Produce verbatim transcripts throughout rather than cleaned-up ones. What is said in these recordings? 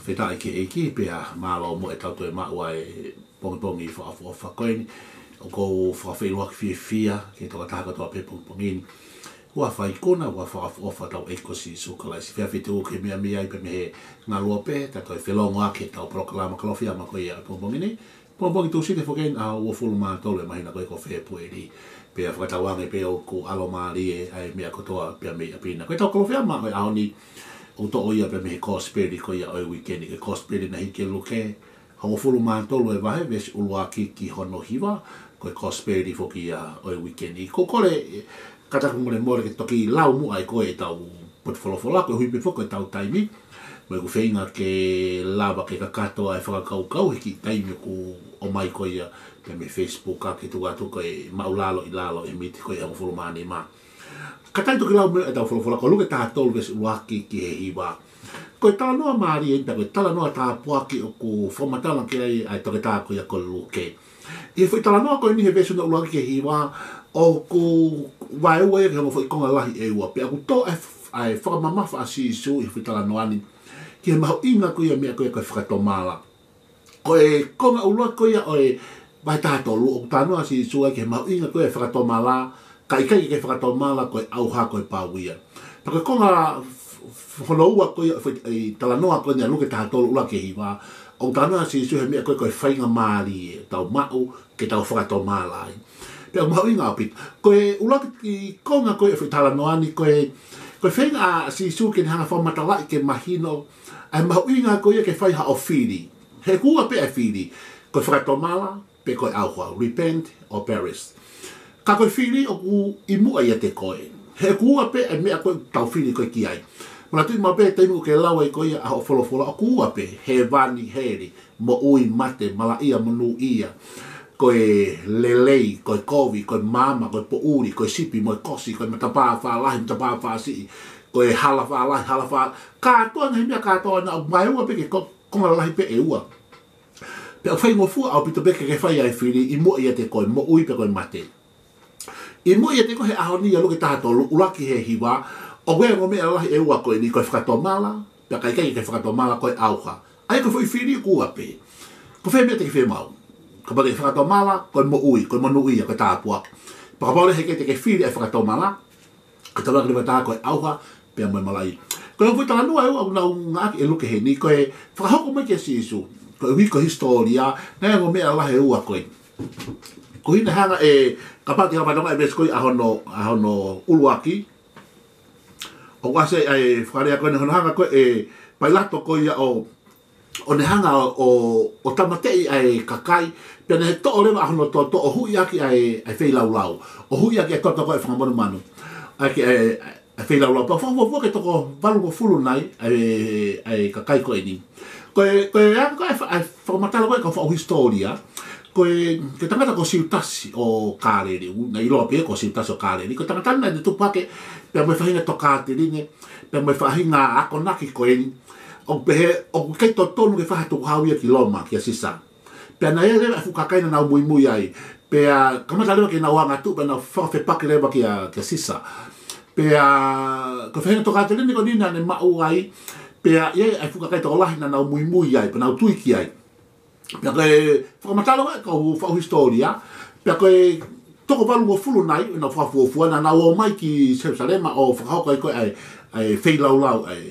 whetā i ke eiki pia mālo mo e tautu e maua e pongi pongi whaafu o whakoini o kou whawhiru aki fia fia ke toka tāka toa pe pongi pongi ua whai kona ua whaafu o whatau eiko si sukalai si whia whitu ke mea mea i pe me he ngā lua pe ta toi whelongo ake tau proklama kalowhia ma koe a pongi pongi ni pongi pongi tu sine whoken a ua fulu maa tolu e mahina koe ko whea pue ni pia whakatawange pe o ko alo maari e ai mea kotoa pia mea pina koe tau kalowhia ma koe aho ni o to oia pe me he cosplay ko ia o weekend ke cosplay na hike luke ho fulu ma tolu e vahe ves ulua ki ki hono hiva ko cosplay fo ki ia o weekend ko kole kata ko mo mo ke toki lau mu ai ko e tau portfolio fo la ko hui pe fo ko tau taimi mo ko feinga ke lava ke kakato ai fa kau kau ki taimi ko o mai ko ia pe me Facebook ka ke tu gato ko e maulalo ilalo e miti ko ia fulu ma ni ma katai toki lau mea e tau wholofola, ko luke taha tolu vesi uaki ki he hiwa. Ko e tala noa maari e ko e tala noa taha puaki o ku whamatala ki ai ai toki taha ko ia ko luke. I e tala noa ko e nihe vesi na uaki ki he hiwa o ku vai ua e ki hongo whai konga lahi e ua. Pea ku to ai whakamamafa a si isu i tala noa ni ki he maho inga ko ia mea ko ia ko e whakatomala. Ko e konga ulua ko ia o e vai taha tolu o ku taha noa si isu ki he maho inga ko ia whakatomala kai kai ke whakatau mala koe auha koe pāwia. Paka konga whanaua koe i talanoa koe nia luke taha tolu ula ke hiwa, o tānoa si isu he mea koe koe whainga maari e tau mau ke tau whakatau mala. Pea mau inga opit, koe ula ki konga koe e talanoa ni koe koe whainga si isu ke ni hanga whamatala i ke mahino, ai mau inga koe ke whaiha o whiri. He kua pe e whiri, koe whakatau mala, pe koe auha, repent or perish. Ka koe whiri o ku imu ai a te koe. He kua pe e mea koe tau whiri koe ki ai. Mana tui ma pe teimu ke lawa i koe a o wholofola o kua pe he vani heri mo ui mate mala ia monu ia. Koe lelei, koe kovi, koe mama, koe pouri, koe sipi, moe kosi, koe matapaa whaalahi, matapaa whaasi, koe hala whaalahi, hala whaalahi. Kātoa na he mea kātoa na mai ua pe ke konga lahi pe e ua. Pe au whaingo fua au pito beke ke whai ai whiri imu ai a te koe mo ui pe koe mate. I mo ia te ko he ahoni ia luke taha tolu ulaki he hiwa o wea ngome alahi e ua koe ni koe whakatomala pia kai kai ke whakatomala koe auha ai ko fui whiri kua pe ko whea mea te ke whea mau ka pake whakatomala koe mo ui koe monu ia koe taha pua pa ka paule heke te ke whiri e whakatomala ka tawa kariwa taha koe auha pia moe malai koe ngoi tala nua e ua una ngaki e luke he ni koe whakahoko mai ke si isu koe wiko historia na ngome alahi e ua koe ko hina hanga e kapati hama nonga e beskoi ahono ahono uluaki o wase e whakarea koe ne hono hanga koe e pailato koe ia o o ne hanga o o tamatei ai kakai pia ne he to o lewa ahono to to o hui aki ai ai whei lau lau o hui aki e toto koe whangamonu manu ai ki ai whei lau lau pa whangwa ke toko valungo fulu nai ai ai kakai koe ni koe koe ea koe ai whakamatala koe ka whao historia koe ke tangata ko siutasi o kāreri na iloa pia ko siutasi o kāreri ko tangata na ni tupake pia moe whahinga to kāteringe pia moe whahinga ako naki koe ni o pehe o kei to tonu ke whahatu hauia ki loma ki a sisa pia na ere a fukakaina na mui mui ai pia kamata lewa ki na wanga tu pia na whawhe pake lewa ki a sisa pia ko whahinga to kāteringe ko nina ne mau ai pia ie a fukakai to olahi na na mui mui ai pia na utui ki ai pia koe whakamatalo e kau whau historia pia koe toko walu o fulu nai na whafuofua na na o mai ki Jerusalema o whakahauka i koe ai ai wheilau ai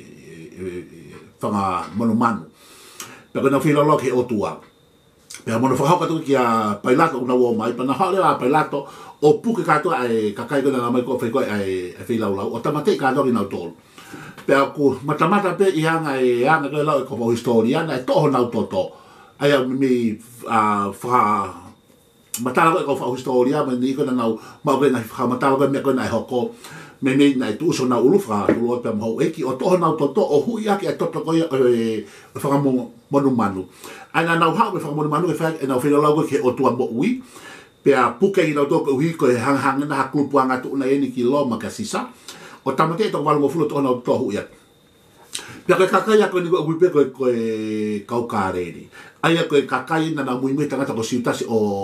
whanga manu manu pia koe na wheilau ke otua pia mono whakahauka tuki ki a Pailato una o mai pa na haole a Pailato o puke katoa ai kakai koe na mai koe whai koe ai wheilau o tamatei katoa ki nau tolu pia ku matamata pe i hanga e hanga koe lau e ko whau historia na e toho nau toto ai mi a fa matala ko fa historia me ni ko na ma be na fa matala ko me ko na hoko me me na tu so na ulu fa ulu pe mo e ki o to na to to o hu ya ki to to ko e fa mo monu manu ana na ha be fa monu manu e fa na fa lo ke o tu mo ui pe a puke i to ko hui ko hang hang na ku puanga tu na ni ki lo ma ka sisa o tamate to wal mo fu to na to hu ya pia koe kakai ako ni koe uipe koe koe kaukareri. Ai koe kakai na na muimui tangata ko siutasi o, o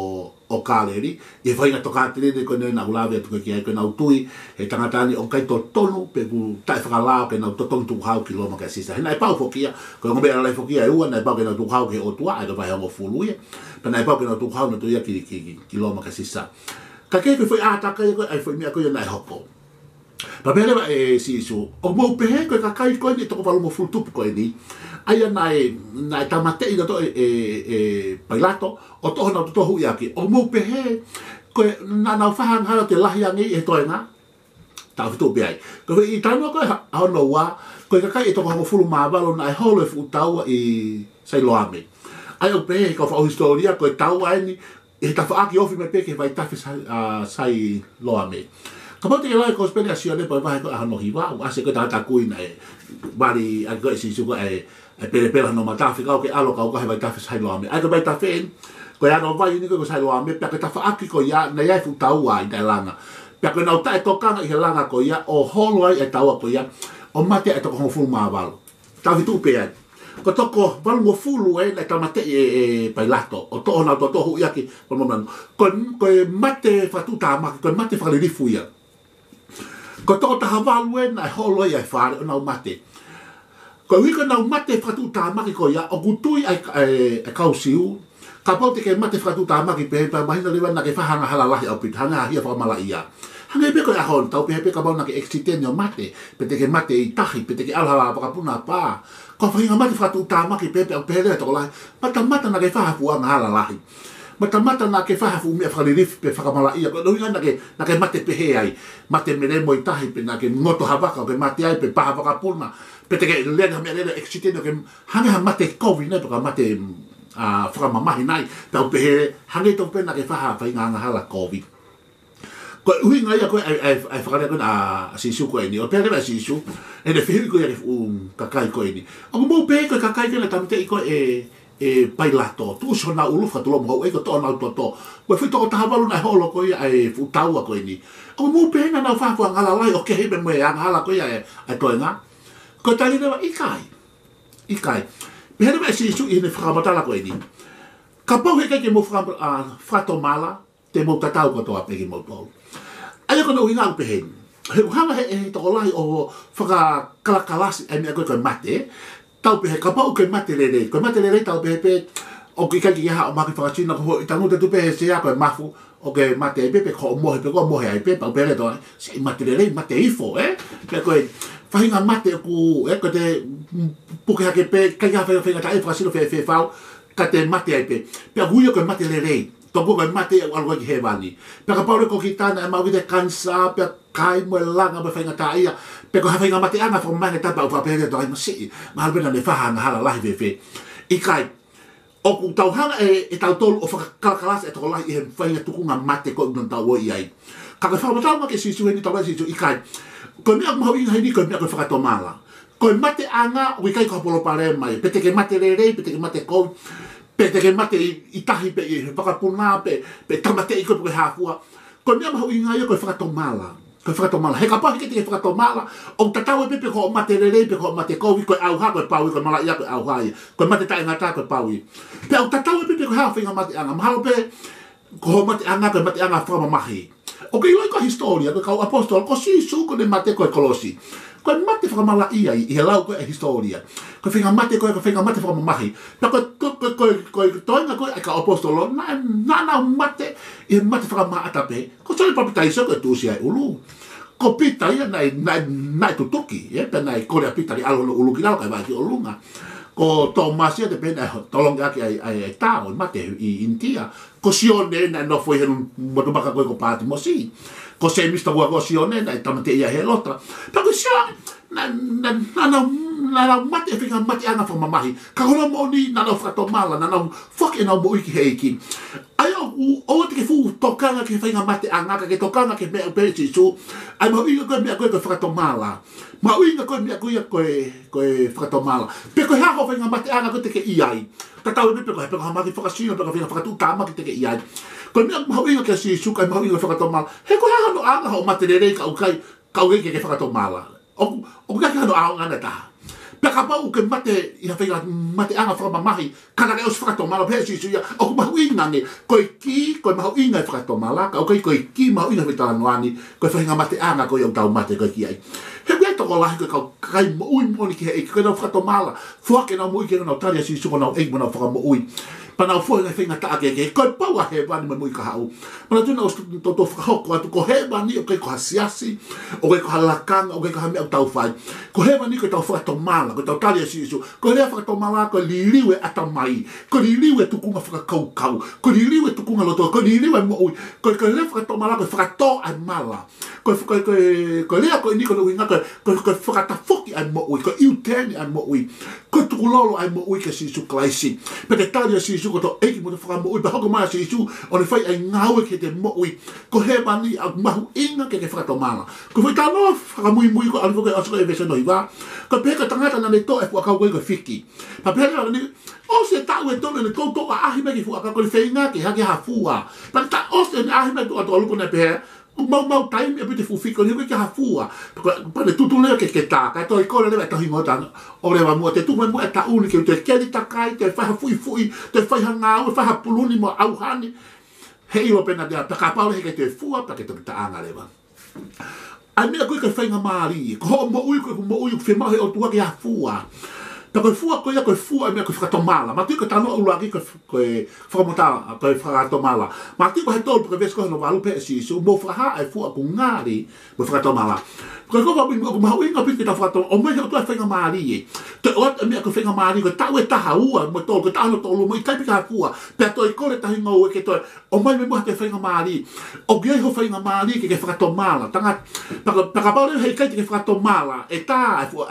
o kaleri e vai na toka tele de kono na ulave to ki ai kono tui e tangata ni o kai to tonu pe ku tai whakalao ke na to tonu tu hau ki loma ka sisa hena e pau fokia ko ngombe ala fokia e ua na e pau ke na tu hau ke o tua e vai ho fulu ia pe na e pau ke na tu hau na tu ia ki ki ki loma ka sisa ka ke ko foi ata ka ko ai foi mi ko na hoko pa pele e si su o mo pe ko ka kai ko ni to ko palo mo fulu ko ni ai na e na tamate i to e e pailato o to na to hu ia ki o mo pe ko na na fa hanga te lahi angi e to nga ta fu be ai ko i tano ko ha no wa ko ka kai to ko mo fulu ma valo na ho le fu tau i sai lo ame ai o pe ko fa historia ko tau ai ni e ta fa aki ofi me pe ke vai ta fa sai lo ame ka mo te lai ko spediazione poi vai ko a no hiwa o ase ko ta ta kuina e bari a ko si su ko e e pere pere no mata fika o ke alo ka o ka vai ta fa sai lo ame ai ko vai ta fen ko ya no vai ni ko sai lo ame pe ka ta fa aki ko ya na ya fu tau ai da langa pe ko na ta e toka i langa ko ya o holo ai e tau ko ya o mate e to ko fu ma valo ta vitu pe ai ko toko valo mo fulu e na ta mate e pailato o to na to to hu ya ki ko mo ko ko mate fa tu ta ma ko mate fa le rifuia ko to ta havalu e na holo ai fa na mate ko wi ko na mate fa tu ta ma ko ya o gutui ai e kausiu ka pau te ke mate fa tu ta ma ki pe pa mai na le na ke fa hanga hala lahi au pitanga hi fa mala ia hanga be ko ya hon tau pe pe ka ba na ke exitenio mate pe te ke mate i tahi pe te ke ala pa puna pa ko fa hinga mate fa tu ta ma ki pe pe pe le to lai mata mata na ke fa fu anga hala lahi mata mata na ke fa fu me fa le rif pe fa mala ia ko do na ke na ke mate pe he ai mate me le mo i tahi pe na ke ngoto havaka ke mate ai pe pa havaka puna pe te ke le na me le exitenio ke hanga mate covid na to ka mate a fra mama hinai tau pe hange to pe na ke fa fa nga nga hala covid ko ui nga ya ko ai ai ai fra ko a sisu ko ni o pe le sisu e le fi ko ya un kakai ko ni o mo pe ko kakai ke la tamte ko e e pailato tu so na ulu fa tu lo mo e ko to na to to ko fi to ta balu na holo ko ya e fu tau ko ni o mo pe na na fa fa nga la lai o ke he be mo ya nga hala ko ya e to nga ko tali le ikai ikai Pere me si su ine framatala ko ini. Kapau he ke mo fram a frato mala te mo tatau ko to a pegi mo to. Ai ko no inga pe hen. He hanga he to lai o fra kala kalas e me ko ko mate. Tau pe kapau ke mate le le. Ko mate le le tau pe pe o ki ka ki ha o ma ki fa china ko i tangu te tu pe se ya ko mafu o ke mate pe pe ko mo he pe ko mo he ai pe pa pe le to. Se mate le le mate ifo eh. Pe ko fahinga mate ku e ko te puke hake pe kai ha fahinga ta e frasilo fe fe fau ka te mate ai pe pe guio ko mate le rei to ko mate algo ki hevani pe ka paure ko kitana ma vide kansa pe kai mo langa pe fahinga ta ia pe ko fahinga mate anga fo mane ta pa pe to ai masi ma albena le faha na hala la fe fe i kai o ku tau hanga e e tau tolu o fa kalkalas e to la i fahinga tukunga mate ko non tau i ai ka ka fa ma ke si su ni tau si su i kai ko me mo hinga ni ko me ko fa to mala ko mate anga o kai ko polo pare mai pete ke mate le rei pete ke mate ko pete ke mate i tahi pe i pa puna pe pe tamate i ko ko ha fua ko me mo hinga yo ko fa to mala ko fa to mala he ka pa ke te fa to mala o tatau pe pe ko mate le rei pe ko mate ko ko au ha ko pa ko mala ia ko au ha ko mate ta nga ta ko pa wi pe o tatau pe pe ko ha finga mate anga mahalo pe ko mate anga ko mate anga fa mahi o ke ilo ko historia ko apostol ko si su ko de mate ko kolosi ko mate fa mala ia i lau ko historia ko finga mate ko ko finga mate fa mahi ta ko ko ko ko to nga ko ka apostol na na na mate i mate fa ma atape ko so pa pita iso ko tu sia ulu ko pita ia na na na tu tuki e pe na ko le pita ri alo ulu ki lau ka ba ki olunga ko Tomasia de pena tolong aki ai ai tao mate i intia ko sione na no foi un moto baka ko pati mo si ko se mista wa ko sione na tamate ia helota pa ko sia na na na na mate fica mate anga fo mamahi ka ko mo ni na no frato mala na no fucking no boy ki heiki ai o o te ke fu tokanga ke fica mate anga ka ke tokanga ke me pe si su ai mo i ko me ko frato mala ma uinga ko me ko ko ko frato mala pe ko ha ho fica mate anga ko te ke iai ta tau pe ko pe ko ma ki fakasino pe ko fica fratu tama ki te ke iai ko me ma uinga ke si su ka ma uinga frato mala he ko ha no anga ho mate le ka o kai ka o ke ke frato mala o o ka ka no anga ta Peka pau ke mate ia whainga mate anga whakamamahi, kana ke os whakatomala pēr si suia, o ku mahu inga nge, koe ki, koe mahu inga e whakatomala, ka o koe koe ki mahu inga whitala noani, koe whainga mate anga koe au tau mate koe ki ai. He wea toko lahi koe kau kai mo ui moni ki he eiki, koe nau whakatomala, fuake nau mo ui ke nau taria si suko nau eiki mo nau whakamo ui. Pana o foi na whainga taa ke ke, koe pau a he wani mai mui ka hau. Mana tuna os to to whakahoko atu, ko he wani o koe ko hasiasi, o koe ko halakanga, o koe ko hame au tau whai. Ko he wani koe tau whakatomala, koe tau taria si isu, ko lea whakatomala koe liliwe ata mai, ko liliwe tukunga whakakaukau, ko liliwe tukunga loto, ko liliwe mo ui, ko lea whakatomala koe whakato ai mala, ko koe koe lea koe niko no inga koe koe whakatafoki ai mo ui, ko iuteni ai mo ui, ko tukulolo ai mo ui ke si isu klaisi, peke taria si isu ko to eiki mo te whakamo ui, pa hoko maa si isu, o ne whai ai ngaue ke te mo ui, ko he mani au mahu inga ke ke whakatomala, ko whai tano whakamui mui ko alifuke asko e vese noi wā, ko peka tangata na ne to e fuakau koe koe whiki, pa peka ni, o se tau e tole ne kou toka ahi me ki fuakau koe whainga ke hake ha fua, pa ta o se ne ahi me tu ato alupo ne pehe, mau mau taimi e pite fufiko ni ke ha fua, pa ne tutu leo ke ke tā, kai toi kore lewa e tahi ngotanga, o rewa mua te tume mua e ta uni ke te keri takai, te whaha fui fui, te whaha ngāu, whaha puluni mo auhani, he iwa pena dea, pa ka paule he ke te fua, pa ke toki ta anga lewa. Ai mea koe ke whainga maari, ko ho mo ui koe mo ui ke whemahe o tua ke ha fua, ta koe fua koe ia koe fua e mea koe whakatomala, ma tui koe tano ulagi koe whakamotala, koe whakatomala, ma tui koe he tolu koe vesko heno walu pe e si isu, mo whakaha e fua ku ngāri mo whakatomala. Koe koe wabini o mahu inga piti ta whakatomala, o mea o tua whainga maari e, te oat e mea koe whainga maari, koe tau e taha ua, mo tolu, koe tano tolu, mo i kai pika ha fua, pea toi kore tahi ngau e ke toi, o mai me mua te whainga maari, o gie ho whainga maari ke ke whakatomala, tanga, paka paure hei kai te ke whakatomala, e tā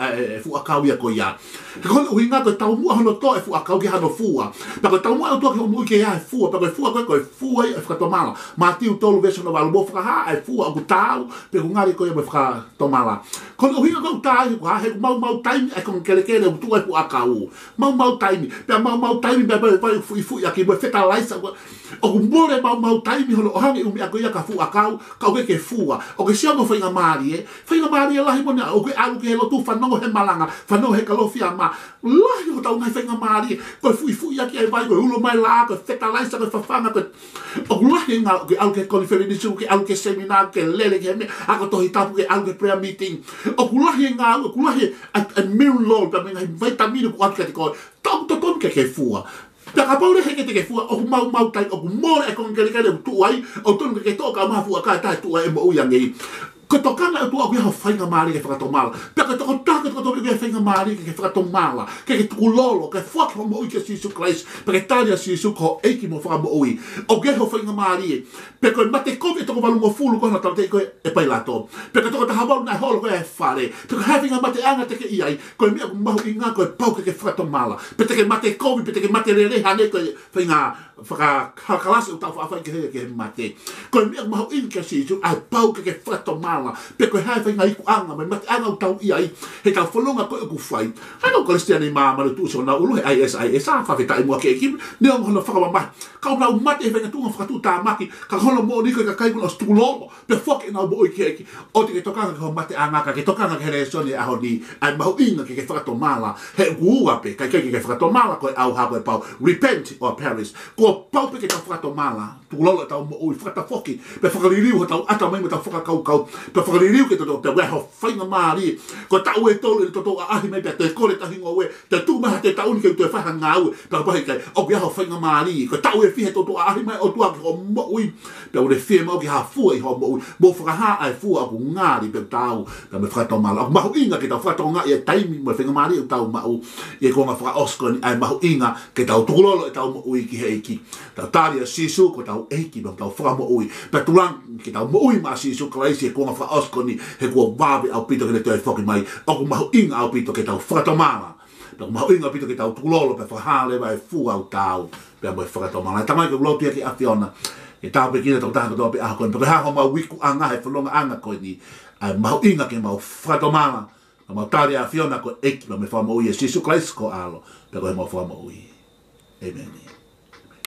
e fua kau ia koe ia. Koe ui ngā koe tau mua hono to e fua kau ki hano fua. Pa koe tau mua hono to ke hono ke ia e fua. Pa koe fua koe koe fua e whakatomala. Mā tiu tolu veso no walu mo whakaha e fua o ku tāu. Pe ku ngāri koe e me whakatomala. Koe ui ngā koe tāu ku hahe ku mau mau taimi e kong kele kele u tua e fua kau. Mau mau taimi. Pea mau mau taimi pea pea pea fui fui aki mo e wheta laisa. O ku more mau mau taimi hono ohangi umi ako ia ka fua kau. Kau ke ke fua. O ke siongo whainga maari e. Whainga maari e lahi mone o ke alu ke he lotu whanongo he malanga. Whanongo he kalofia ma. Lahi o tau ngai whainga maari, koe fui fui aki ai vai, koe ulo mai la, koe wheta laisa, koe whawhanga, koe... O lahi ngā, koe au ke koniferi nisu, ke au ke seminar, ke lele, ke me, ako tohi tapu, ke au ke prayer meeting. O lahi ngā, o lahi a miru lol, pa me ngai vitamine ku atu kati koe, tau totonu ke ke fua. Pea ka paure heke te ke fua, o mau mau tai, o more e kong kele kele, o tuai, o tonu ke ke toka maha fua kai tai tuai e mo uiangei. Ko tokana e tua ku ha whainga maari ke whakatomala. Pea ka toko taka toko toki ke whainga maari ke whakatomala. Ke ke tukulolo, ke whaki ho mo ui ke sisu Christ. Pea ke taria sisu ko eiki mo whaka mo ui. O ke ho whainga maari. Pea koe mate kovi e toko walu mo fulu koe na tau te koe e pai lato. Pea ka toko taha walu na holo koe e whare. Pea ka havinga mate anga te ke iai. Koe mea ku mahu i ngā koe pau ke ke whakatomala. Pea te ke mate kovi, pea te ke mate rere hane koe whainga whakakalasi u tau whaafai ke he ke mate. Koe mea ku mahu i ke sisu ai pau ke ke whakatomala. Pea koe hae whainga iku anga, mai mate anga u tau iai, he tau whalonga koe ku whai. Hano Kristiani maa manu tu so na ulu he I S I S A, whawhi tai mua ke ekim, nea mhono whakamamai. Kau nau mate e whainga tunga whakatu tā maki, ka hono mo ni koe ka kaikuna o stulolo, pea whake nau mo oi ke eki. O te ke tokanga ke ho mate angaka, ke tokanga ke here soni aho ni, ai mahu inga ke ke whakatomala, he uua pe, kai kai ke ke whakatomala koe au ha koe pau, repent or perish. Ko pau pe ke tau whakatomala, tulolo tau mo oi, whakatafoki, pe whakaliriu ho tau ata mai mo tau whakakaukau, pe whakaliriu ke toto, pe weho whainga maari, ko tau e tolu e toto a ahi mai pe te kore tahi ngau e, te tūmaha te tauni ke te whaha ngau, pe pahi kai, o weho whainga maari, ko tau e whihe toto a ahi mai o tua ki ho mo ui, pe ure whie mau ki ha fua i ho mo ui, mo whakaha ai fua aku ngāri pe tau, pe me whakatomala, aku mahu inga ke tau whakatonga i e taimi mo whainga maari o tau mau, i e konga whaka osko ni ai mahu inga ke tau tukulolo e tau mo ui ki he eiki, tau tāria sisu ko tau eiki mo tau whaka mo ui, pe tulang ki tau mo ui ma sisu kalaisi e konga whaka osko ni he kua wabi au pito ke le tue whoki mai, o ku mahu inga au pito ke tau whakatomala, pe ku mahu inga pito ke tau tukulolo pe whahale vai fu au tau, pe mo whakatomala, e tamai ke ulotia ki awhiona, e tau pe kina tau taha katoa pe aha koe, pe haho mau wiku anga he whalonga anga koe ni, ai mahu inga ke mau whakatomala, pe mau tari awhiona koe eki, pe me whama ui e sisu klaisi ko alo, pe koe mau whama ui. Amen.